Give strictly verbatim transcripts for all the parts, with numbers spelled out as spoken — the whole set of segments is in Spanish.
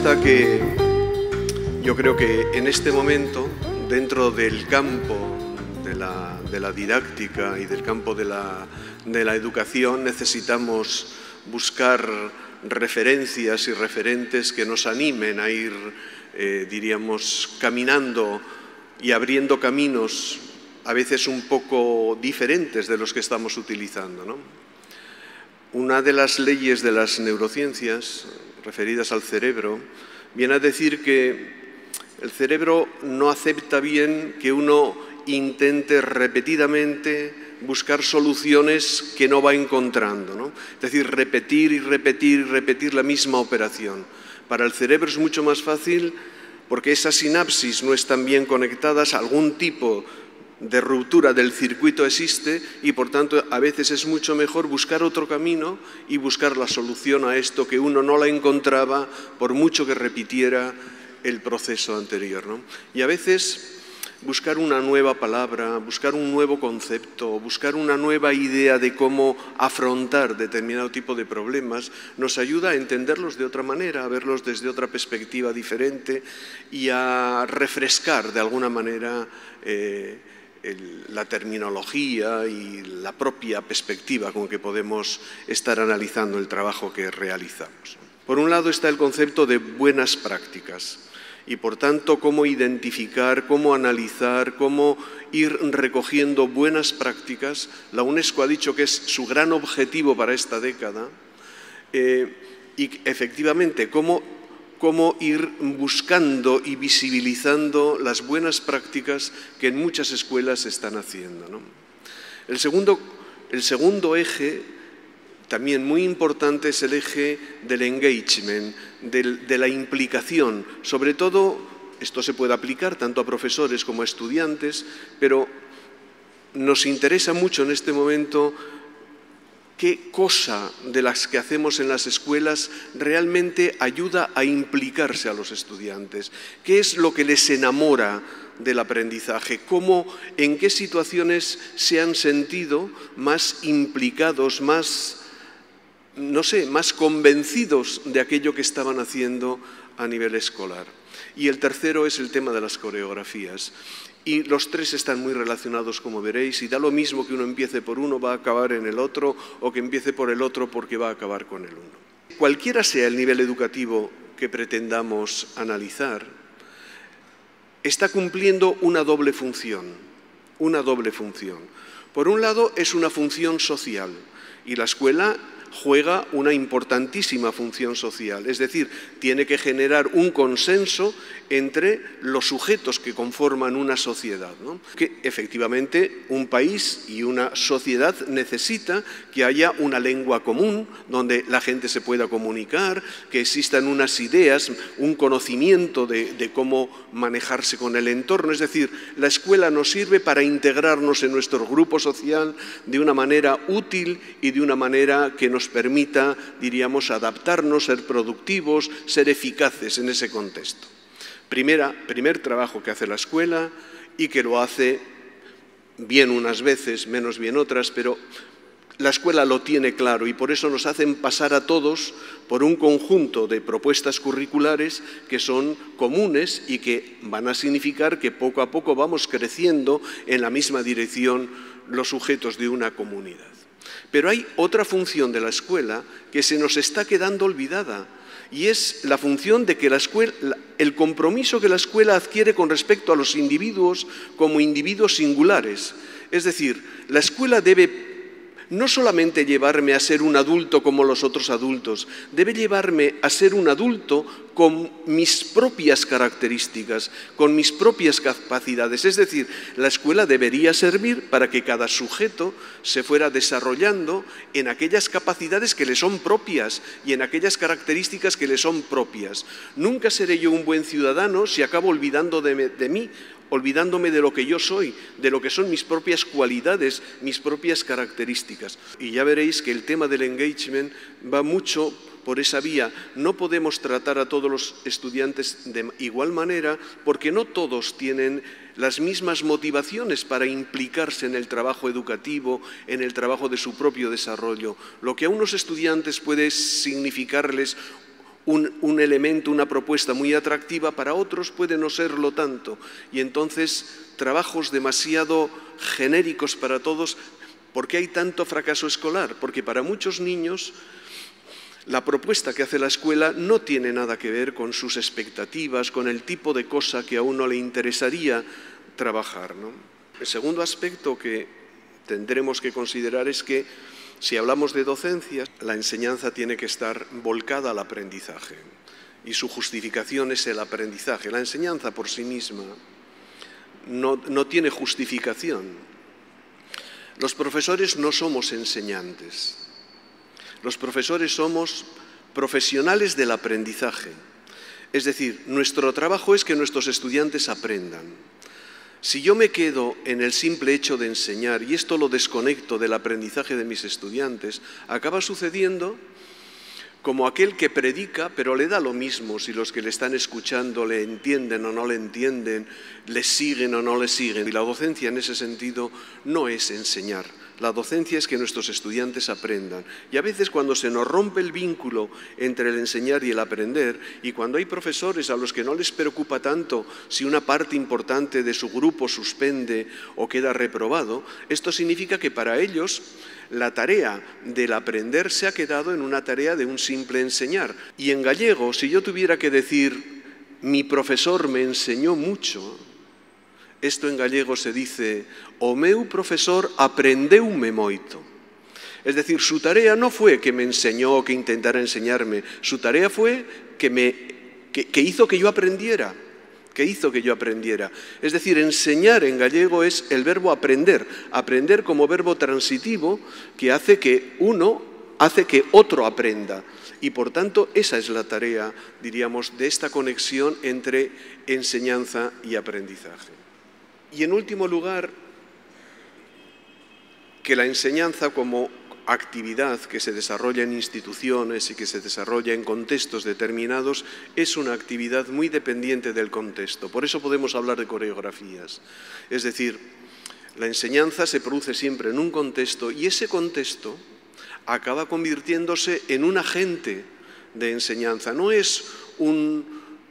está que yo creo que en este momento, dentro del campo de la, de la didáctica y del campo de la, de la educación, necesitamos buscar referencias y referentes que nos animen a ir, eh, diríamos, caminando y abriendo caminos a veces un poco diferentes de los que estamos utilizando, ¿no? Una de las leyes de las neurociencias referidas al cerebro viene a decir que el cerebro no acepta bien que uno intente repetidamente buscar soluciones que no va encontrando, ¿no? Es decir, repetir y repetir y repetir la misma operación. Para el cerebro es mucho más fácil porque esas sinapsis no están bien conectadas, algún tipo de ruptura del circuito existe y, por tanto, a veces es mucho mejor buscar otro camino y buscar la solución a esto que uno no la encontraba por mucho que repitiera el proceso anterior, ¿no? Y a veces buscar una nueva palabra, buscar un nuevo concepto, buscar una nueva idea de cómo afrontar determinado tipo de problemas nos ayuda a entenderlos de otra manera, a verlos desde otra perspectiva diferente y a refrescar de alguna manera eh, el, la terminología y la propia perspectiva con que podemos estar analizando el trabajo que realizamos. Por un lado está el concepto de buenas prácticas. Y, por tanto, cómo identificar, cómo analizar, cómo ir recogiendo buenas prácticas. La UNESCO ha dicho que es su gran objetivo para esta década eh, y, efectivamente, cómo, cómo ir buscando y visibilizando las buenas prácticas que en muchas escuelas se están haciendo, ¿no? El segundo, el segundo eje, también muy importante, es el eje del engagement, del, de la implicación. Sobre todo, esto se puede aplicar tanto a profesores como a estudiantes, pero nos interesa mucho en este momento qué cosa de las que hacemos en las escuelas realmente ayuda a implicarse a los estudiantes. ¿Qué es lo que les enamora del aprendizaje? ¿Cómo, en qué situaciones se han sentido más implicados, más no sé, más convencidos de aquello que estaban haciendo a nivel escolar? Y el tercero es el tema de las coreografías. Y los tres están muy relacionados, como veréis, y da lo mismo que uno empiece por uno, va a acabar en el otro, o que empiece por el otro porque va a acabar con el uno. Cualquiera sea el nivel educativo que pretendamos analizar, está cumpliendo una doble función, una doble función. Por un lado, es una función social, y la escuela juega una importantísima función social, es decir, tiene que generar un consenso entre los sujetos que conforman una sociedad, ¿no? Que efectivamente un país y una sociedad necesita que haya una lengua común donde la gente se pueda comunicar, que existan unas ideas, un conocimiento de, de cómo manejarse con el entorno. Es decir, la escuela nos sirve para integrarnos en nuestro grupo social de una manera útil y de una manera que nos permita, diríamos, adaptarnos, ser productivos, ser eficaces en ese contexto. Primera, primer trabajo que hace la escuela y que lo hace bien unas veces, menos bien otras, pero la escuela lo tiene claro y por eso nos hacen pasar a todos por un conjunto de propuestas curriculares que son comunes y que van a significar que poco a poco vamos creciendo en la misma dirección los sujetos de una comunidad. Pero hay otra función de la escuela que se nos está quedando olvidada y es la función de que la escuela, el compromiso que la escuela adquiere con respecto a los individuos como individuos singulares. Es decir, la escuela debe no solamente llevarme a ser un adulto como los otros adultos, debe llevarme a ser un adulto con mis propias características, con mis propias capacidades. Es decir, la escuela debería servir para que cada sujeto se fuera desarrollando en aquellas capacidades que le son propias y en aquellas características que le son propias. Nunca seré yo un buen ciudadano si acabo olvidando de, de mí, olvidándome de lo que yo soy, de lo que son mis propias cualidades, mis propias características. Y ya veréis que el tema del engagement va mucho por esa vía. No podemos tratar a todos los estudiantes de igual manera porque no todos tienen las mismas motivaciones para implicarse en el trabajo educativo, en el trabajo de su propio desarrollo. Lo que a unos estudiantes puede significarles un, un elemento, una propuesta muy atractiva, para otros puede no serlo tanto. Y entonces trabajos demasiado genéricos para todos. ¿Por qué hay tanto fracaso escolar? Porque para muchos niños la propuesta que hace la escuela no tiene nada que ver con sus expectativas, con el tipo de cosa que a uno le interesaría trabajar, ¿no? El segundo aspecto que tendremos que considerar es que si hablamos de docencia, la enseñanza tiene que estar volcada al aprendizaje y su justificación es el aprendizaje. La enseñanza por sí misma no, no tiene justificación. Los profesores no somos enseñantes. Los profesores somos profesionales del aprendizaje. Es decir, nuestro trabajo es que nuestros estudiantes aprendan. Si yo me quedo en el simple hecho de enseñar y esto lo desconecto del aprendizaje de mis estudiantes, acaba sucediendo como aquel que predica, pero le da lo mismo si los que le están escuchando le entienden o no le entienden, le siguen o no le siguen. Y la docencia en ese sentido no es enseñar. La docencia es que nuestros estudiantes aprendan. Y a veces cuando se nos rompe el vínculo entre el enseñar y el aprender, y cuando hay profesores a los que no les preocupa tanto si una parte importante de su grupo suspende o queda reprobado, esto significa que para ellos la tarea del aprender se ha quedado en una tarea de un simple enseñar. Y en gallego, si yo tuviera que decir, mi profesor me enseñó mucho, esto en gallego se dice, o meu profesor aprendeume moito. Es decir, su tarea no fue que me enseñó o que intentara enseñarme, su tarea fue que, me, que, que hizo que yo aprendiera, que hizo que yo aprendiera. Es decir, enseñar en gallego es el verbo aprender, aprender como verbo transitivo que hace que uno, hace que otro aprenda. Y por tanto, esa es la tarea, diríamos, de esta conexión entre enseñanza y aprendizaje. Y en último lugar, que la enseñanza como actividad que se desarrolla en instituciones y que se desarrolla en contextos determinados es una actividad muy dependiente del contexto. Por eso podemos hablar de coreografías. Es decir, la enseñanza se produce siempre en un contexto y ese contexto acaba convirtiéndose en un agente de enseñanza. No es un,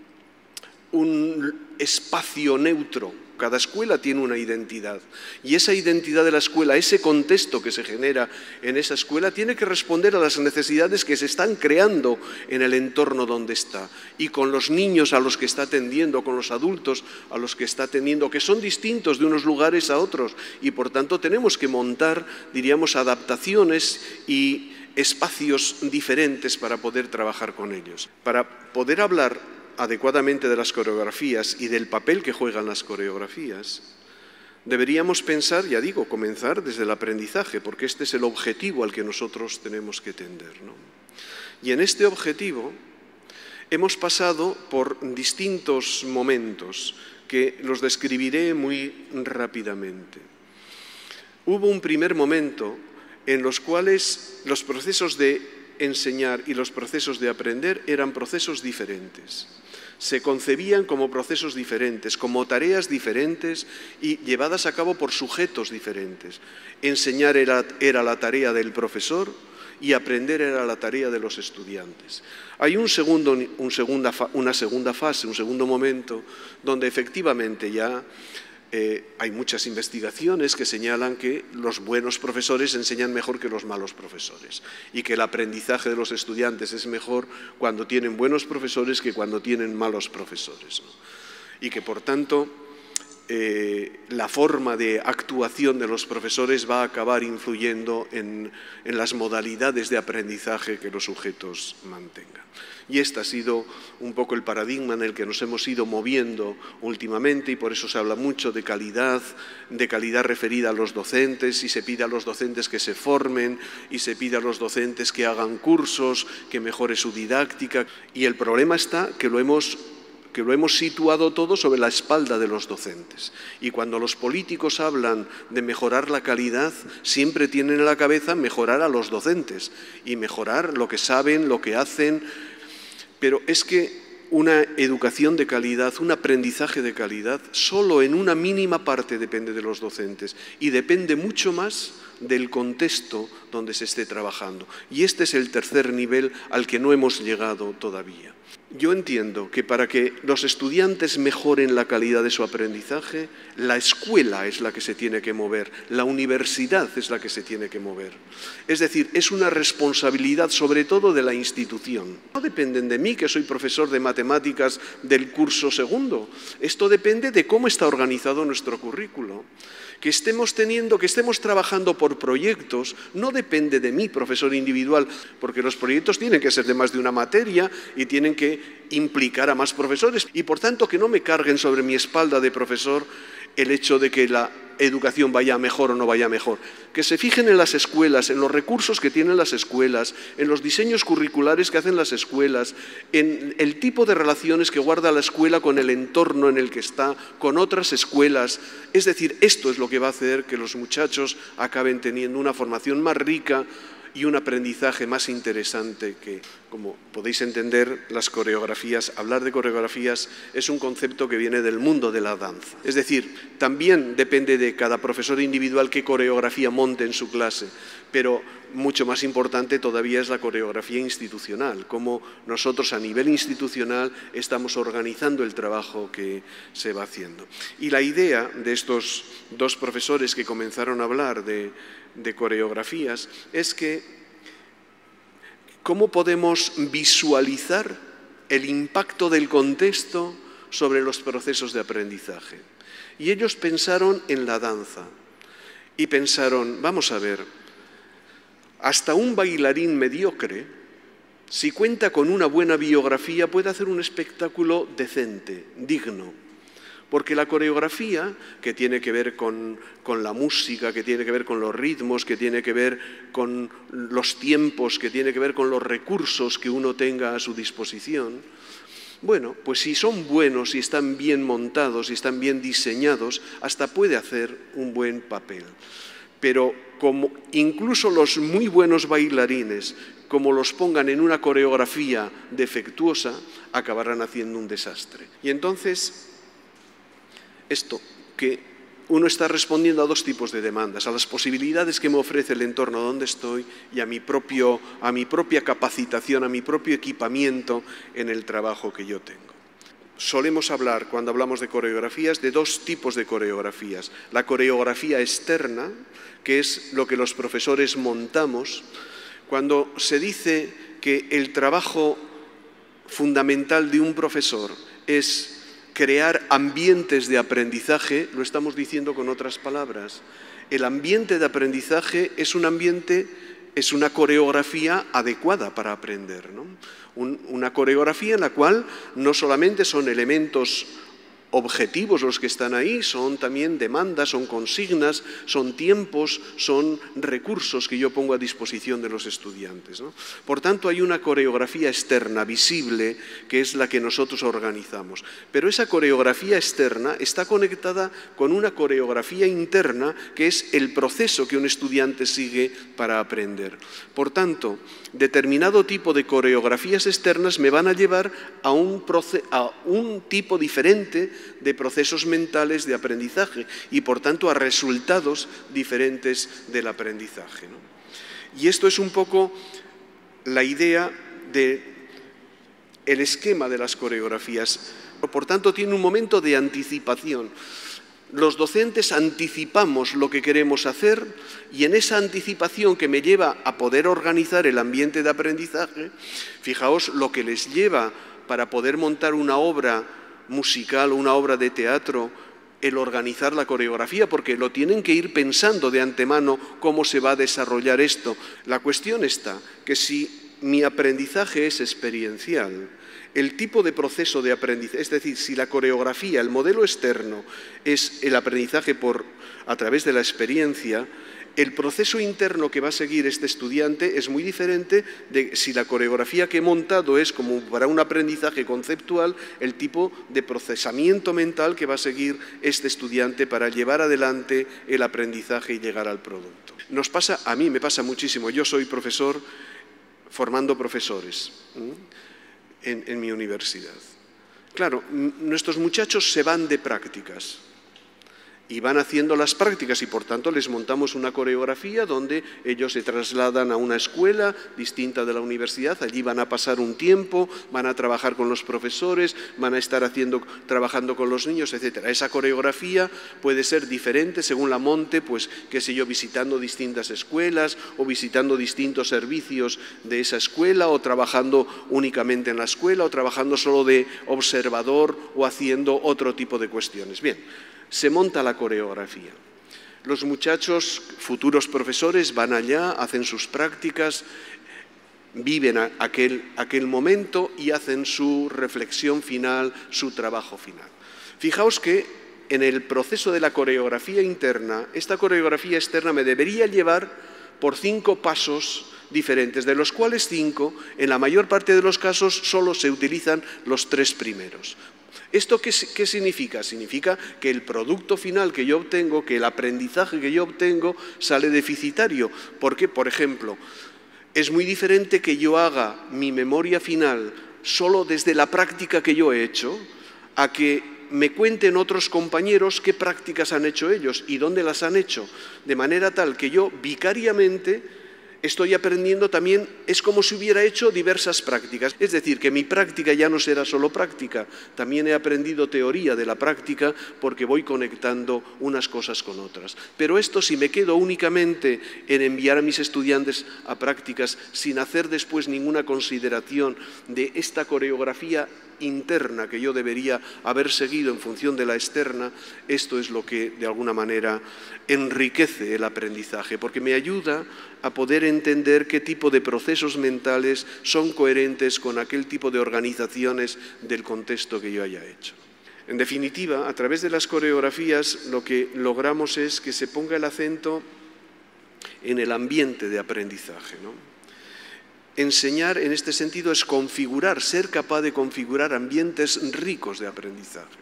un espacio neutro. Cada escuela tiene una identidad y esa identidad de la escuela, ese contexto que se genera en esa escuela tiene que responder a las necesidades que se están creando en el entorno donde está y con los niños a los que está atendiendo, con los adultos a los que está atendiendo, que son distintos de unos lugares a otros y por tanto tenemos que montar, diríamos, adaptaciones y espacios diferentes para poder trabajar con ellos. Para poder hablar adecuadamente de las coreografías y del papel que juegan las coreografías, deberíamos pensar, ya digo, comenzar desde el aprendizaje, porque este es el objetivo al que nosotros tenemos que tender, ¿no? Y en este objetivo hemos pasado por distintos momentos que los describiré muy rápidamente. Hubo un primer momento en los cuales los procesos de enseñar y los procesos de aprender eran procesos diferentes. Se concebían como procesos diferentes, como tareas diferentes y llevadas a cabo por sujetos diferentes. Enseñar era, era la tarea del profesor y aprender era la tarea de los estudiantes. Hay un segundo, un segunda, una segunda fase, un segundo momento, donde efectivamente ya Eh, hay muchas investigaciones que señalan que los buenos profesores enseñan mejor que los malos profesores y que el aprendizaje de los estudiantes es mejor cuando tienen buenos profesores que cuando tienen malos profesores, ¿no? Y que, por tanto, eh, la forma de actuación de los profesores va a acabar influyendo en, en las modalidades de aprendizaje que los sujetos mantengan. Y este ha sido un poco el paradigma en el que nos hemos ido moviendo últimamente y por eso se habla mucho de calidad, de calidad referida a los docentes y se pide a los docentes que se formen y se pide a los docentes que hagan cursos, que mejore su didáctica. Y el problema está que lo hemos que lo hemos situado todo sobre la espalda de los docentes. Y cuando los políticos hablan de mejorar la calidad, siempre tienen en la cabeza mejorar a los docentes y mejorar lo que saben, lo que hacen. Pero es que una educación de calidad, un aprendizaje de calidad, solo en una mínima parte depende de los docentes y depende mucho más del contexto donde se esté trabajando. Y este es el tercer nivel al que no hemos llegado todavía. Yo entiendo que para que los estudiantes mejoren la calidad de su aprendizaje, la escuela es la que se tiene que mover, la universidad es la que se tiene que mover. Es decir, es una responsabilidad sobre todo de la institución. No dependen de mí, que soy profesor de matemáticas del curso segundo. Esto depende de cómo está organizado nuestro currículo. Que estemos teniendo, que estemos trabajando por proyectos, no depende de mí, profesor individual, porque los proyectos tienen que ser de más de una materia y tienen que implicar a más profesores y, por tanto, que no me carguen sobre mi espalda de profesor el hecho de que la educación vaya mejor o no vaya mejor. Que se fijen en las escuelas, en los recursos que tienen las escuelas, en los diseños curriculares que hacen las escuelas, en el tipo de relaciones que guarda la escuela con el entorno en el que está, con otras escuelas. Es decir, esto es lo que va a hacer que los muchachos acaben teniendo una formación más rica y un aprendizaje más interesante que, como podéis entender, las coreografías, hablar de coreografías es un concepto que viene del mundo de la danza. Es decir, también depende de cada profesor individual qué coreografía monte en su clase, pero mucho más importante todavía es la coreografía institucional, cómo nosotros a nivel institucional estamos organizando el trabajo que se va haciendo. Y la idea de estos dos profesores que comenzaron a hablar de de coreografías, es que cómo podemos visualizar el impacto del contexto sobre los procesos de aprendizaje. Y ellos pensaron en la danza y pensaron, vamos a ver, hasta un bailarín mediocre, si cuenta con una buena biografía, puede hacer un espectáculo decente, digno. Porque la coreografía, que tiene que ver con, con la música, que tiene que ver con los ritmos, que tiene que ver con los tiempos, que tiene que ver con los recursos que uno tenga a su disposición, bueno, pues si son buenos, si están bien montados, si están bien diseñados, hasta puede hacer un buen papel. Pero como incluso los muy buenos bailarines, como los pongan en una coreografía defectuosa, acabarán haciendo un desastre. Y entonces, esto, que uno está respondiendo a dos tipos de demandas, a las posibilidades que me ofrece el entorno donde estoy y a mi, propio, a mi propia capacitación, a mi propio equipamiento en el trabajo que yo tengo. Solemos hablar, cuando hablamos de coreografías, de dos tipos de coreografías. La coreografía externa, que es lo que los profesores montamos, cuando se dice que el trabajo fundamental de un profesor es crear ambientes de aprendizaje, lo estamos diciendo con otras palabras. El ambiente de aprendizaje es un ambiente, es una coreografía adecuada para aprender, ¿no? Un, una coreografía en la cual no solamente son elementos objetivos los que están ahí, son también demandas, son consignas, son tiempos, son recursos que yo pongo a disposición de los estudiantes, ¿no? Por tanto, hay una coreografía externa, visible, que es la que nosotros organizamos. Pero esa coreografía externa está conectada con una coreografía interna, que es el proceso que un estudiante sigue para aprender. Por tanto, determinado tipo de coreografías externas me van a llevar a un, a un tipo diferente de procesos mentales de aprendizaje y, por tanto, a resultados diferentes del aprendizaje, ¿no? Y esto es un poco la idea del esquema de las coreografías. Por tanto, tiene un momento de anticipación. Los docentes anticipamos lo que queremos hacer y en esa anticipación que me lleva a poder organizar el ambiente de aprendizaje, fijaos lo que les lleva para poder montar una obra musical o una obra de teatro, el organizar la coreografía, porque lo tienen que ir pensando de antemano cómo se va a desarrollar esto. La cuestión está que si mi aprendizaje es experiencial, el tipo de proceso de aprendizaje, es decir, si la coreografía, el modelo externo es el aprendizaje por, a través de la experiencia, el proceso interno que va a seguir este estudiante es muy diferente de si la coreografía que he montado es como para un aprendizaje conceptual, el tipo de procesamiento mental que va a seguir este estudiante para llevar adelante el aprendizaje y llegar al producto. Nos pasa, a mí me pasa muchísimo, yo soy profesor formando profesores en, en mi universidad. Claro, nuestros muchachos se van de prácticas y van haciendo las prácticas y por tanto les montamos una coreografía donde ellos se trasladan a una escuela distinta de la universidad, allí van a pasar un tiempo, van a trabajar con los profesores, van a estar haciendo, trabajando con los niños, etcétera. Esa coreografía puede ser diferente según la monte, pues qué sé yo, visitando distintas escuelas o visitando distintos servicios de esa escuela o trabajando únicamente en la escuela o trabajando solo de observador o haciendo otro tipo de cuestiones. Bien. Se monta la coreografía. Los muchachos, futuros profesores, van allá, hacen sus prácticas, viven aquel, aquel momento y hacen su reflexión final, su trabajo final. Fijaos que en el proceso de la coreografía interna, esta coreografía externa me debería llevar por cinco pasos diferentes, de los cuales cinco, en la mayor parte de los casos, solo se utilizan los tres primeros. ¿Esto qué, qué significa? Significa que el producto final que yo obtengo, que el aprendizaje que yo obtengo sale deficitario. Porque, por ejemplo, es muy diferente que yo haga mi memoria final solo desde la práctica que yo he hecho, a que me cuenten otros compañeros qué prácticas han hecho ellos y dónde las han hecho, de manera tal que yo vicariamente estoy aprendiendo también, es como si hubiera hecho diversas prácticas. Es decir, que mi práctica ya no será solo práctica, también he aprendido teoría de la práctica porque voy conectando unas cosas con otras. Pero esto, si me quedo únicamente en enviar a mis estudiantes a prácticas sin hacer después ninguna consideración de esta coreografía interna que yo debería haber seguido en función de la externa, esto es lo que de alguna manera enriquece el aprendizaje, porque me ayuda a poder entender qué tipo de procesos mentales son coherentes con aquel tipo de organizaciones del contexto que yo haya hecho. En definitiva, a través de las coreografías lo que logramos es que se ponga el acento en el ambiente de aprendizaje, ¿no? Enseñar en este sentido es configurar, ser capaz de configurar ambientes ricos de aprendizaje.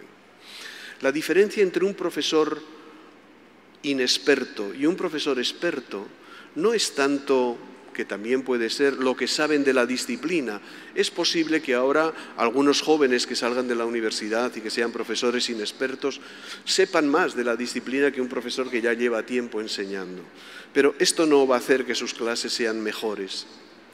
La diferencia entre un profesor inexperto y un profesor experto no es tanto, que también puede ser, lo que saben de la disciplina. Es posible que ahora algunos jóvenes que salgan de la universidad y que sean profesores inexpertos sepan más de la disciplina que un profesor que ya lleva tiempo enseñando. Pero esto no va a hacer que sus clases sean mejores.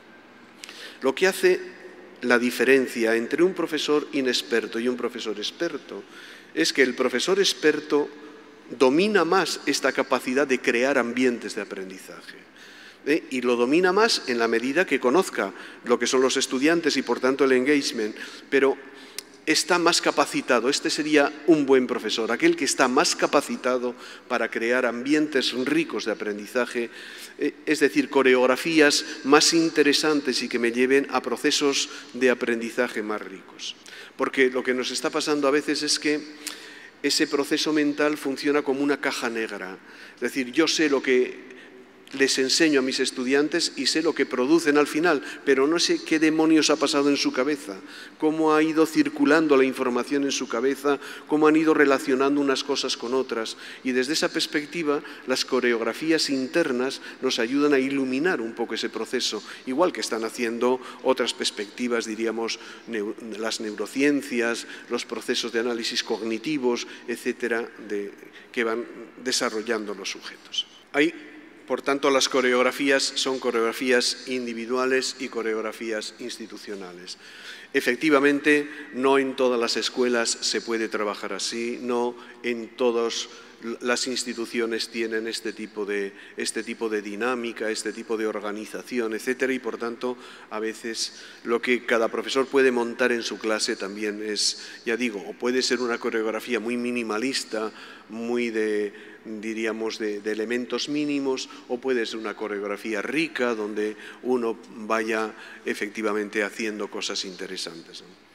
Lo que hace la diferencia entre un profesor inexperto y un profesor experto es que el profesor experto domina más esta capacidad de crear ambientes de aprendizaje. ¿eh? Y lo domina más en la medida que conozca lo que son los estudiantes y por tanto el engagement, pero está más capacitado. Este sería un buen profesor, aquel que está más capacitado para crear ambientes ricos de aprendizaje, es decir, coreografías más interesantes y que me lleven a procesos de aprendizaje más ricos. Porque lo que nos está pasando a veces es que ese proceso mental funciona como una caja negra. Es decir, yo sé lo que les enseño a mis estudiantes y sé lo que producen al final, pero no sé qué demonios ha pasado en su cabeza, cómo ha ido circulando la información en su cabeza, cómo han ido relacionando unas cosas con otras. Y desde esa perspectiva, las coreografías internas nos ayudan a iluminar un poco ese proceso, igual que están haciendo otras perspectivas, diríamos, neu- las neurociencias, los procesos de análisis cognitivos, etcétera, de, que van desarrollando los sujetos. Hay Por tanto, las coreografías son coreografías individuales y coreografías institucionales. Efectivamente, no en todas las escuelas se puede trabajar así, no en todas las instituciones tienen este tipo de, este tipo de dinámica, este tipo de organización, etcétera, y por tanto, a veces lo que cada profesor puede montar en su clase también es, ya digo, o puede ser una coreografía muy minimalista, muy de, diríamos, de, de elementos mínimos, o puede ser una coreografía rica donde uno vaya efectivamente haciendo cosas interesantes, ¿no?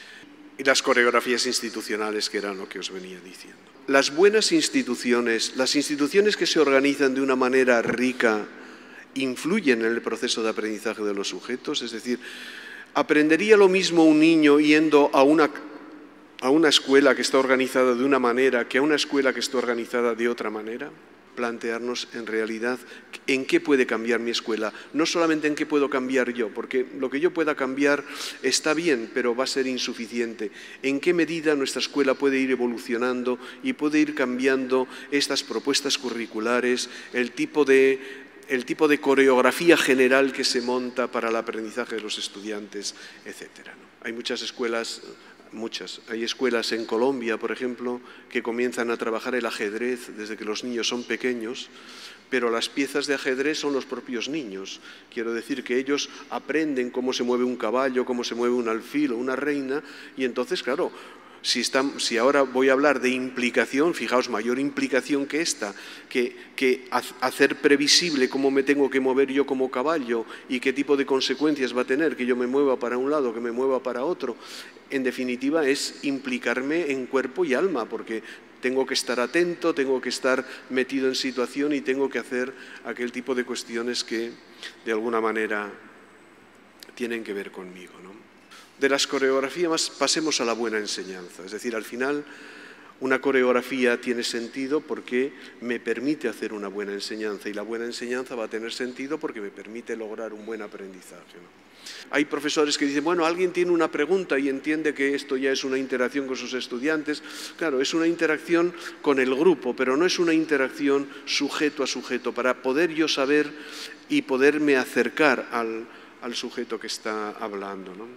Y las coreografías institucionales, que eran lo que os venía diciendo. Las buenas instituciones, las instituciones que se organizan de una manera rica, influyen en el proceso de aprendizaje de los sujetos. Es decir, ¿aprendería lo mismo un niño yendo a una, a una escuela que está organizada de una manera que a una escuela que está organizada de otra manera? plantearnos en realidad en qué puede cambiar mi escuela. No solamente en qué puedo cambiar yo, porque lo que yo pueda cambiar está bien, pero va a ser insuficiente. En qué medida nuestra escuela puede ir evolucionando y puede ir cambiando estas propuestas curriculares, el tipo de, el tipo de coreografía general que se monta para el aprendizaje de los estudiantes, etcétera, ¿no? Hay muchas escuelas... Muchas. Hay escuelas en Colombia, por ejemplo, que comienzan a trabajar el ajedrez desde que los niños son pequeños, pero las piezas de ajedrez son los propios niños. Quiero decir que ellos aprenden cómo se mueve un caballo, cómo se mueve un alfil o una reina, y entonces, claro, si, están, si ahora voy a hablar de implicación, fijaos, mayor implicación que esta, que, que hacer previsible cómo me tengo que mover yo como caballo y qué tipo de consecuencias va a tener que yo me mueva para un lado, que me mueva para otro, en definitiva es implicarme en cuerpo y alma, porque tengo que estar atento, tengo que estar metido en situación y tengo que hacer aquel tipo de cuestiones que de alguna manera tienen que ver conmigo, ¿no? De las coreografías pasemos a la buena enseñanza, es decir, al final una coreografía tiene sentido porque me permite hacer una buena enseñanza y la buena enseñanza va a tener sentido porque me permite lograr un buen aprendizaje, ¿no? Hay profesores que dicen, bueno, alguien tiene una pregunta y entiende que esto ya es una interacción con sus estudiantes. Claro, es una interacción con el grupo, pero no es una interacción sujeto a sujeto, para poder yo saber y poderme acercar al, al sujeto que está hablando, ¿no?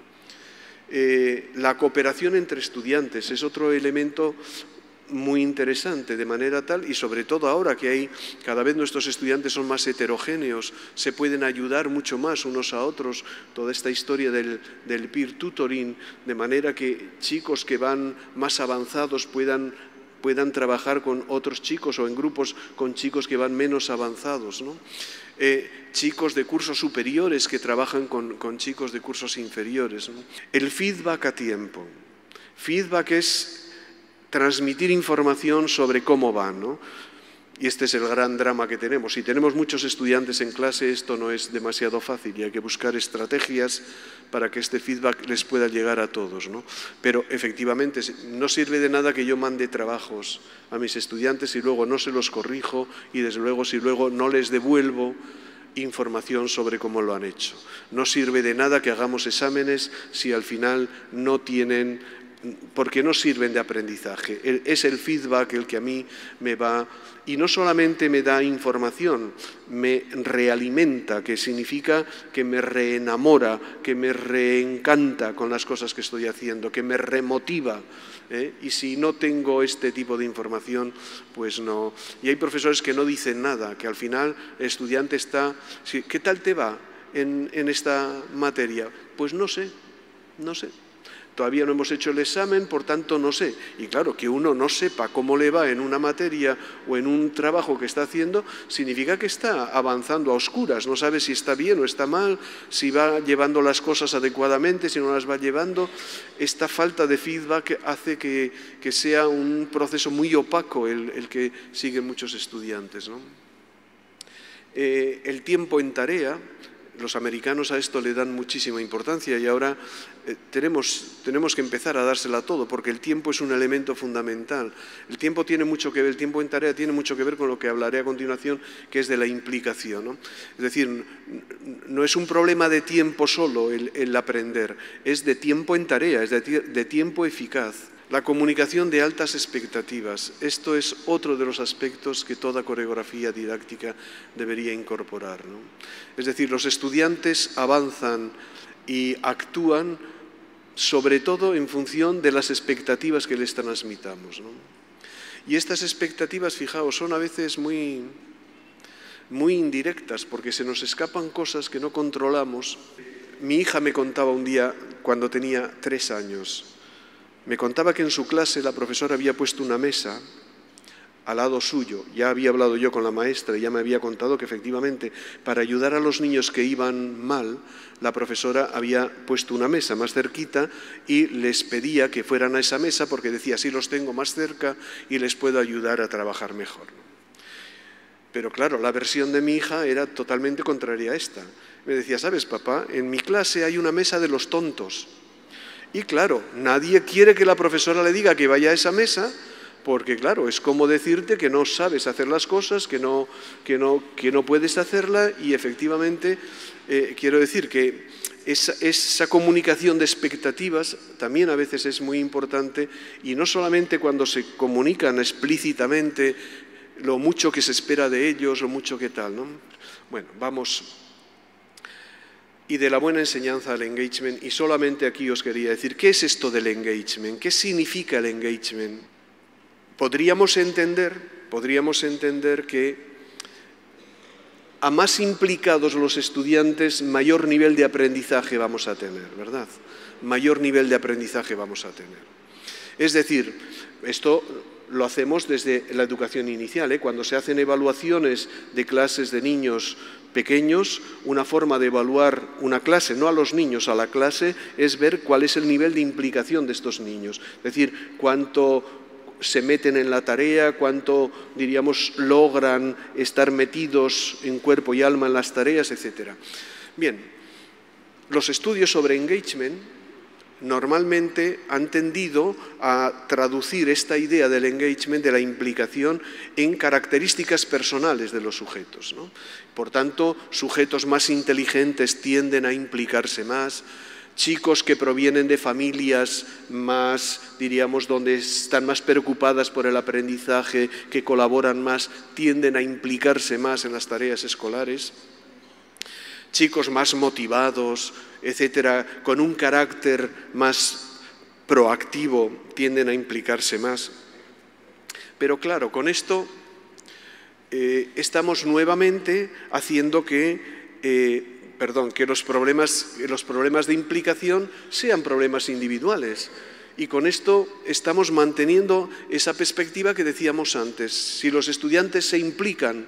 Eh, la cooperación entre estudiantes es otro elemento muy interesante, de manera tal, y sobre todo ahora que hay, cada vez nuestros estudiantes son más heterogéneos, se pueden ayudar mucho más unos a otros, toda esta historia del, del peer tutoring, de manera que chicos que van más avanzados puedan, puedan trabajar con otros chicos o en grupos con chicos que van menos avanzados, ¿no? Eh, chicos de cursos superiores que trabajan con, con chicos de cursos inferiores, ¿no? El feedback a tiempo. Feedback es transmitir información sobre cómo van, ¿no? Y este es el gran drama que tenemos. Si tenemos muchos estudiantes en clase, esto no es demasiado fácil y hay que buscar estrategias para que este feedback les pueda llegar a todos, ¿no? Pero efectivamente no sirve de nada que yo mande trabajos a mis estudiantes y luego no se los corrijo y desde luego si luego no les devuelvo información sobre cómo lo han hecho. No sirve de nada que hagamos exámenes si al final no tienen, porque no sirven de aprendizaje. Es el feedback el que a mí me va, y no solamente me da información, me realimenta, que significa que me reenamora, que me reencanta con las cosas que estoy haciendo, que me remotiva, ¿eh? Y si no tengo este tipo de información, pues no. Y hay profesores que no dicen nada, que al final el estudiante está, ¿qué tal te va en, en esta materia? Pues no sé, no sé. Todavía no hemos hecho el examen, por tanto no sé. Y claro, que uno no sepa cómo le va en una materia o en un trabajo que está haciendo, significa que está avanzando a oscuras, no sabe si está bien o está mal, si va llevando las cosas adecuadamente, si no las va llevando. Esta falta de feedback hace que, que sea un proceso muy opaco el, el que siguen muchos estudiantes, ¿no? Eh, el tiempo en tarea. Los americanos a esto le dan muchísima importancia y ahora eh, tenemos, tenemos que empezar a dársela todo porque el tiempo es un elemento fundamental. El tiempo tiene mucho que ver, el tiempo en tarea tiene mucho que ver con lo que hablaré a continuación, que es de la implicación, ¿no? Es decir, no es un problema de tiempo solo el, el aprender, es de tiempo en tarea, es de, de tiempo eficaz. La comunicación de altas expectativas. Esto es otro de los aspectos que toda coreografía didáctica debería incorporar, ¿no? Es decir, los estudiantes avanzan y actúan sobre todo en función de las expectativas que les transmitamos, ¿no? Y estas expectativas, fijaos, son a veces muy, muy indirectas porque se nos escapan cosas que no controlamos. Mi hija me contaba un día, cuando tenía tres años, me contaba que en su clase la profesora había puesto una mesa al lado suyo. Ya había hablado yo con la maestra y ya me había contado que efectivamente para ayudar a los niños que iban mal, la profesora había puesto una mesa más cerquita y les pedía que fueran a esa mesa porque decía, así los tengo más cerca y les puedo ayudar a trabajar mejor. Pero claro, la versión de mi hija era totalmente contraria a esta. Me decía, ¿sabes, papá? En mi clase hay una mesa de los tontos. Y claro, nadie quiere que la profesora le diga que vaya a esa mesa porque claro, es como decirte que no sabes hacer las cosas, que no, que no, que no puedes hacerla y efectivamente eh, quiero decir que esa, esa comunicación de expectativas también a veces es muy importante y no solamente cuando se comunican explícitamente lo mucho que se espera de ellos, lo mucho que tal, ¿no? Bueno, vamos... Y de la buena enseñanza al engagement, y solamente aquí os quería decir, ¿qué es esto del engagement? ¿Qué significa el engagement? Podríamos entender, podríamos entender que a más implicados los estudiantes, mayor nivel de aprendizaje vamos a tener, ¿verdad? Mayor nivel de aprendizaje vamos a tener. Es decir, esto lo hacemos desde la educación inicial, ¿eh? Cuando se hacen evaluaciones de clases de niños pequeños, una forma de evaluar una clase, no a los niños, a la clase, es ver cuál es el nivel de implicación de estos niños. Es decir, cuánto se meten en la tarea, cuánto, diríamos, logran estar metidos en cuerpo y alma en las tareas, etcétera. Bien, los estudios sobre engagement normalmente han tendido a traducir esta idea del engagement, de la implicación, en características personales de los sujetos, ¿no? Por tanto, sujetos más inteligentes tienden a implicarse más, chicos que provienen de familias más, diríamos, donde están más preocupadas por el aprendizaje, que colaboran más, tienden a implicarse más en las tareas escolares. Chicos más motivados, etcétera, con un carácter más proactivo, tienden a implicarse más. Pero claro, con esto eh, estamos nuevamente haciendo que, eh, perdón, que los problemas, los problemas de implicación sean problemas individuales. Y con esto estamos manteniendo esa perspectiva que decíamos antes. Si los estudiantes se implican,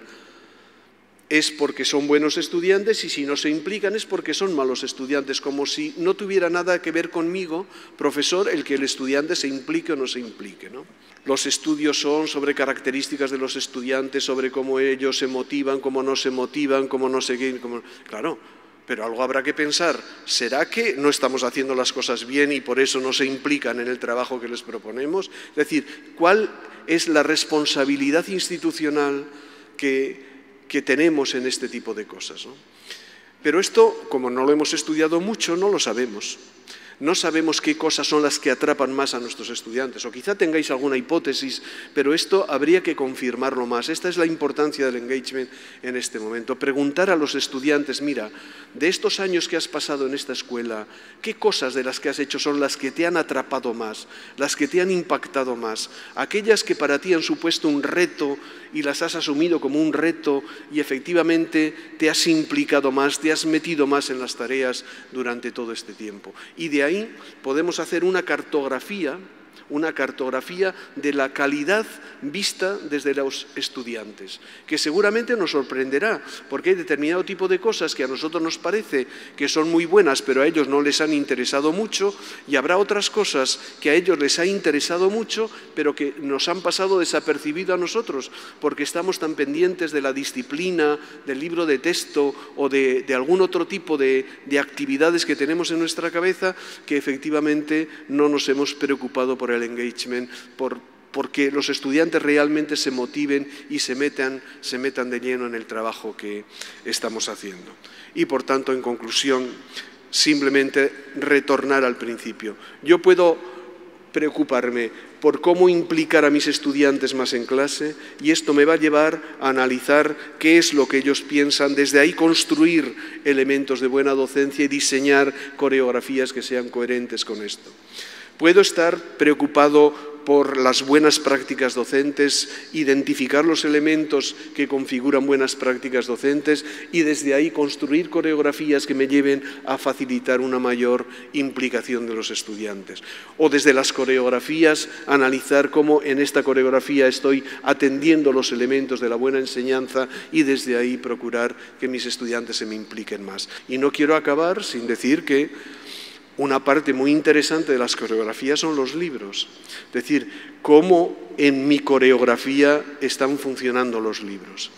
es porque son buenos estudiantes y si no se implican es porque son malos estudiantes, como si no tuviera nada que ver conmigo, profesor, el que el estudiante se implique o no se implique, ¿no? Los estudios son sobre características de los estudiantes, sobre cómo ellos se motivan, cómo no se motivan, cómo no se... Cómo... Claro, pero algo habrá que pensar. ¿Será que no estamos haciendo las cosas bien y por eso no se implican en el trabajo que les proponemos? Es decir, ¿cuál es la responsabilidad institucional que... que tenemos en este tipo de cosas, ¿no? Pero esto, como no lo hemos estudiado mucho, no lo sabemos. No sabemos qué cosas son las que atrapan más a nuestros estudiantes, o quizá tengáis alguna hipótesis, pero esto habría que confirmarlo más. Esta es la importancia del engagement en este momento. Preguntar a los estudiantes, mira, de estos años que has pasado en esta escuela, ¿qué cosas de las que has hecho son las que te han atrapado más, las que te han impactado más? Aquellas que para ti han supuesto un reto y las has asumido como un reto y efectivamente te has implicado más, te has metido más en las tareas durante todo este tiempo. Y de ahí podemos hacer una cartografía, una cartografía de la calidad vista desde los estudiantes, que seguramente nos sorprenderá, porque hay determinado tipo de cosas que a nosotros nos parece que son muy buenas, pero a ellos no les han interesado mucho, y habrá otras cosas que a ellos les ha interesado mucho, pero que nos han pasado desapercibido a nosotros, porque estamos tan pendientes de la disciplina, del libro de texto o de, de algún otro tipo de, de actividades que tenemos en nuestra cabeza, que efectivamente no nos hemos preocupado por el engagement, por, porque los estudiantes realmente se motiven y se metan, se metan de lleno en el trabajo que estamos haciendo. Y por tanto, en conclusión, simplemente retornar al principio. Yo puedo preocuparme por cómo implicar a mis estudiantes más en clase y esto me va a llevar a analizar qué es lo que ellos piensan, desde ahí construir elementos de buena docencia y diseñar coreografías que sean coherentes con esto. Puedo estar preocupado por las buenas prácticas docentes, identificar los elementos que configuran buenas prácticas docentes y desde ahí construir coreografías que me lleven a facilitar una mayor implicación de los estudiantes. O desde las coreografías analizar cómo en esta coreografía estoy atendiendo los elementos de la buena enseñanza y desde ahí procurar que mis estudiantes se me impliquen más. Y no quiero acabar sin decir que una parte muy interesante de las coreografías son los libros. Es decir, cómo en mi coreografía están funcionando los libros.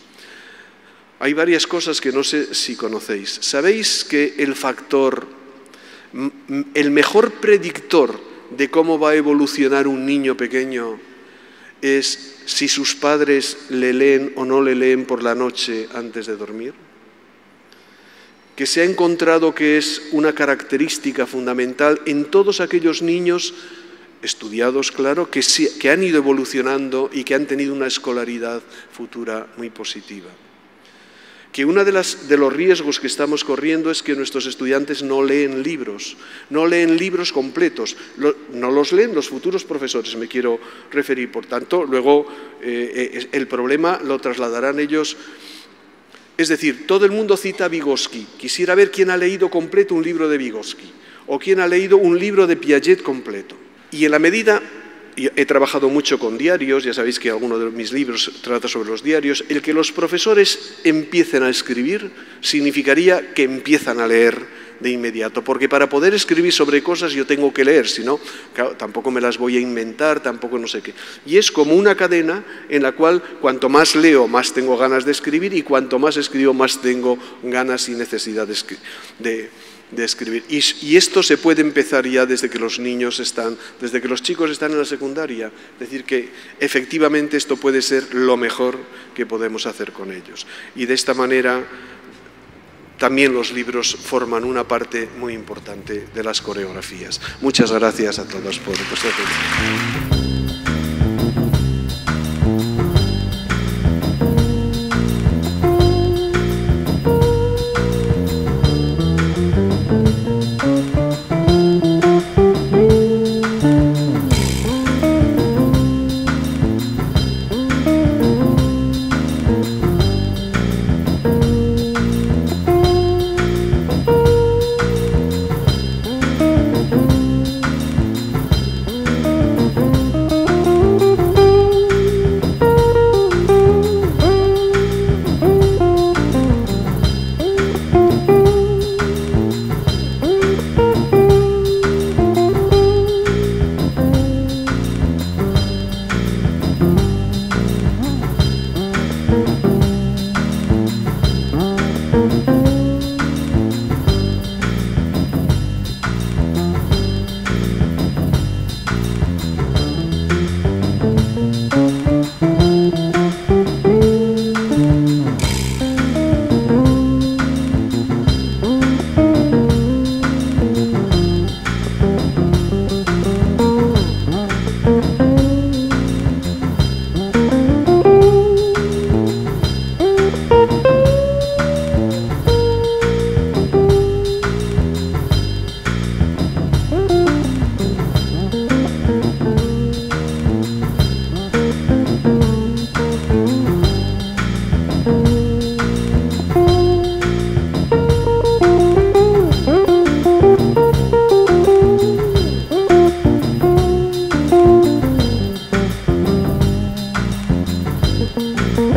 Hay varias cosas que no sé si conocéis. ¿Sabéis que el factor, el mejor predictor de cómo va a evolucionar un niño pequeño es si sus padres le leen o no le leen por la noche antes de dormir, que se ha encontrado que es una característica fundamental en todos aquellos niños estudiados, claro, que, sí, que han ido evolucionando y que han tenido una escolaridad futura muy positiva. Que uno de, las, de los riesgos que estamos corriendo es que nuestros estudiantes no leen libros, no leen libros completos, lo, no los leen los futuros profesores, me quiero referir. Por tanto, luego eh, el problema lo trasladarán ellos. Es decir, todo el mundo cita a Vygotsky. Quisiera ver quién ha leído completo un libro de Vygotsky o quién ha leído un libro de Piaget completo. Y en la medida... He trabajado mucho con diarios, ya sabéis que alguno de mis libros trata sobre los diarios. El que los profesores empiecen a escribir significaría que empiezan a leer de inmediato, porque para poder escribir sobre cosas yo tengo que leer, si no, claro, tampoco me las voy a inventar, tampoco no sé qué. Y es como una cadena en la cual cuanto más leo, más tengo ganas de escribir, y cuanto más escribo, más tengo ganas y necesidad de escribir. de escribir. Y, y esto se puede empezar ya desde que los niños están, desde que los chicos están en la secundaria. Es decir, que efectivamente esto puede ser lo mejor que podemos hacer con ellos. Y de esta manera también los libros forman una parte muy importante de las coreografías. Muchas gracias a todos por vuestra atención. Thank you.